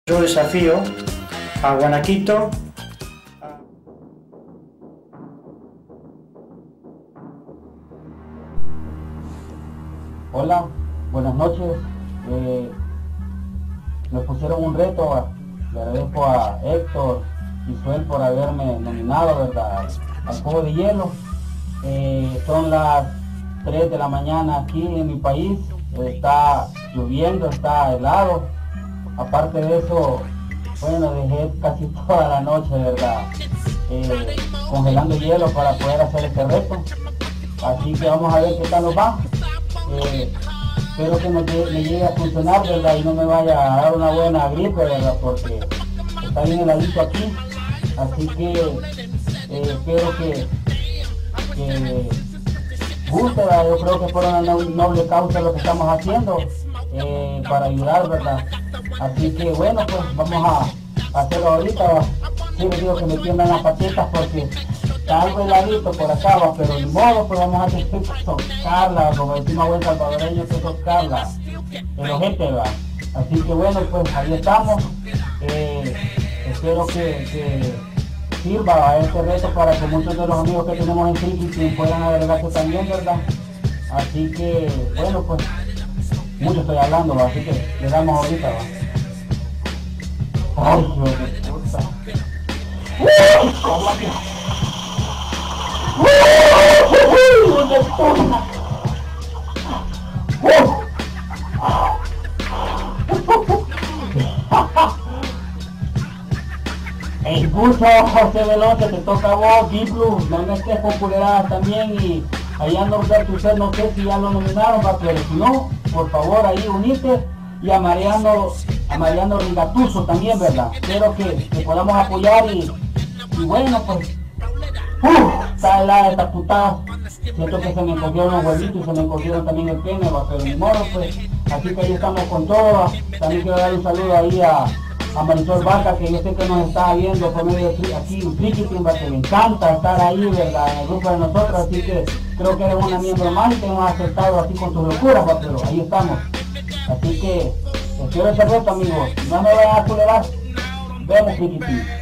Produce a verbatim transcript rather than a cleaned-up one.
Yo desafío a Guanaquito. Hola, buenas noches. Eh, me pusieron un reto. Le agradezco a Héctor y Suel por haberme nominado, ¿verdad?, al juego de hielo. Eh, son las tres de la mañana aquí en mi país. Está lloviendo, está helado. Aparte de eso, bueno, dejé casi toda la noche, ¿verdad?, eh, congelando hielo para poder hacer este reto. Así que vamos a ver qué tal nos va. Eh, espero que me, me llegue a funcionar, ¿verdad?, y no me vaya a dar una buena gripe, ¿verdad?, porque está bien heladito aquí. Así que eh, espero que, que guste, ¿verdad? Yo creo que por una noble causa lo que estamos haciendo, eh, para ayudar, ¿verdad? Así que bueno, pues vamos a, a hacerlo ahorita, ¿verdad? Sí, les digo que me tiendan las patitas porque está algo heladito por acá, ¿va? Pero de modo, pues vamos a tener que tocarla, como decimos buen salvadoreño, que tocarla el ojete, ¿va? Así que bueno, pues ahí estamos. Eh, espero que, que sirva a este reto para que muchos de los amigos que tenemos en Tricky puedan agregarse también, ¿verdad? Así que bueno, pues mucho estoy hablando, ¿va? Así que le damos ahorita, ¿va? Ay, hijo de puta. ¡Uy, caballo! ¡Uy, de puta! El curso José Veloce, te toca a vos, Deep Blue, no me estés popularidad también, y allá Norberto, usted no sé si ya lo nominaron, ¿va? Pero si no, por favor ahí unite, y a Mariano, a Mariano Rigatuso también, ¿verdad? Espero que, que podamos apoyar y, y bueno, pues, uh, está helada esta putada. Siento que se me cogieron los huevitos y se me cogieron también el pene, ¿va? Pero ni modo, pues, así que ahí estamos con todo, ¿va? También quiero dar un saludo ahí a a Marisol Vaca, que yo sé que nos está viendo por medio de aquí en Triquitín, que le encanta estar ahí, ¿verdad?, en el grupo de nosotros, así que creo que eres una miembro más y te hemos aceptado así con tus locuras, ¿va? Pero ahí estamos. Así que espero ese reto, amigos, no me vayan a tolerar. Vemos, Triquitín.